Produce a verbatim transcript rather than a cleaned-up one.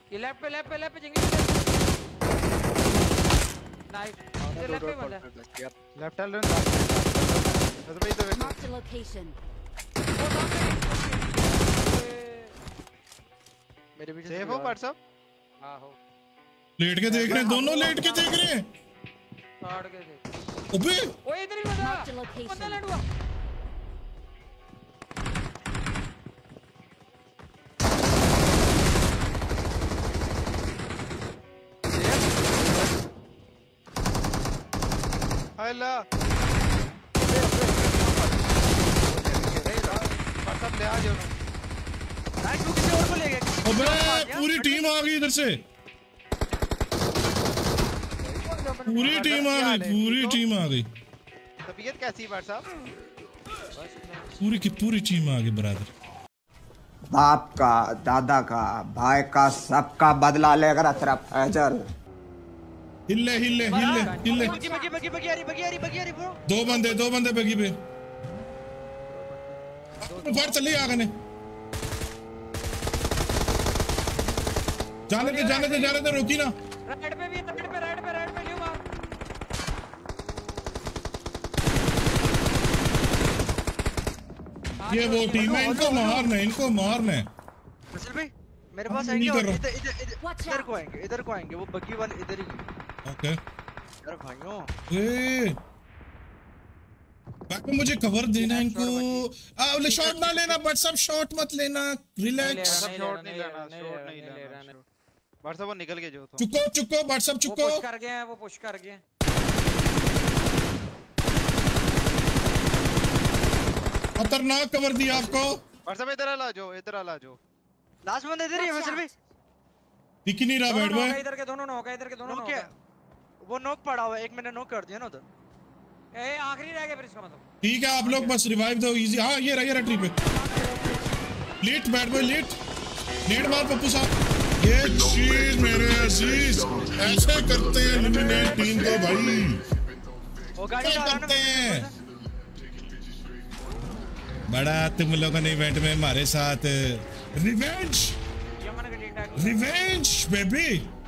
ये लेफ्ट पे लेफ्ट पे लेफ्ट पे जिंगी नाइस ये लेफ्ट पे बंदा लेफ्ट हेल रन बस भाई तो Mark the location. मेरे पीछे सेफ हो व्हाट्सएप हां हो लेट के देख रहे हैं दोनों लेट के देख रहे हैं फाड़ के देख अबे ओए इधर ही बंदा बंदा लैंड हुआ हेलो व्हाट्सएप ले आ जाओ भाई तू किसी और को ले गया अबे पूरी टीम आ गई इधर से पूरी टीम आ गई पूरी टीम आ गई तबीयत कैसी व्हाट्सएप पूरी की पूरी टीम आ गई बराबर बाप का दादा का भाई का सबका बदला लेकर तेरा फैजल हिल्ले हिल्ले हिल्ले हिल्ले बगी बगी बगी बगी आ रही बगी आ रही बगी आ रही ब्रो दो बंदे दो बंदे बगी पे फट चली आगे ने जाने दे जाने दे जाने दे रोकी ना राइट पे भी राइट पे राइट पे राइट पे न्यू मार ये वो टीम है इनको मारना इनको मारना असल भाई मेरे पास आएंगे और इधर इधर इधर को आएंगे इधर को आएंगे वो बग्गी वाले इधर ही ओके यार भाइयों ए बाकी मुझे कवर देना इनको आ शॉट ना लेना बट सब शॉट मत लेना रिलैक्स शॉट नहीं लेना शॉट नहीं लेना व्हाट्सएप वो निकल के जो तो चुको चुको व्हाट्सएप चुको पुश कर गए हैं वो पुश कर गए हैं खतरनाक कवर दिया आपको व्हाट्सएप इधर आ जाओ इधर आ जाओ लास्ट बंदा इधर ही है फैसल भाई दिख ही नहीं रहा बैठ भाई इधर के दोनों नॉक है इधर के दोनों नॉक है वो नॉक पड़ा हुआ है एक मैंने नॉक कर दिया ना उधर ए आखिरी रह गया फिर इसका मतलब ठीक है आप लोग बस रिवाइव दो इजी हां ये रहा ये रहा ट्री पे लेट बैट बॉय लेट नेट मार पप्पू साहब ये चीज मेरे अजीज ऐसे करते हैं एलिमिनेट टीम को भाई वो गाड़ी करते हैं बड़ा तुम लोगों ने इवेंट में हमारे साथ रिवेंज रिवेंज बेबी